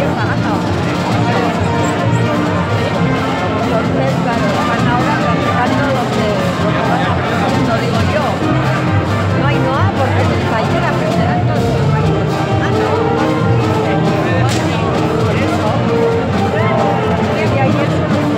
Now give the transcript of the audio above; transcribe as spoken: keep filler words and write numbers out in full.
Entonces, claro, van ahora practicando lo que, lo que van haciendo, digo yo. No hay Noa porque se falló la primera, entonces. Ah, no. Por eso. Y ayer se lo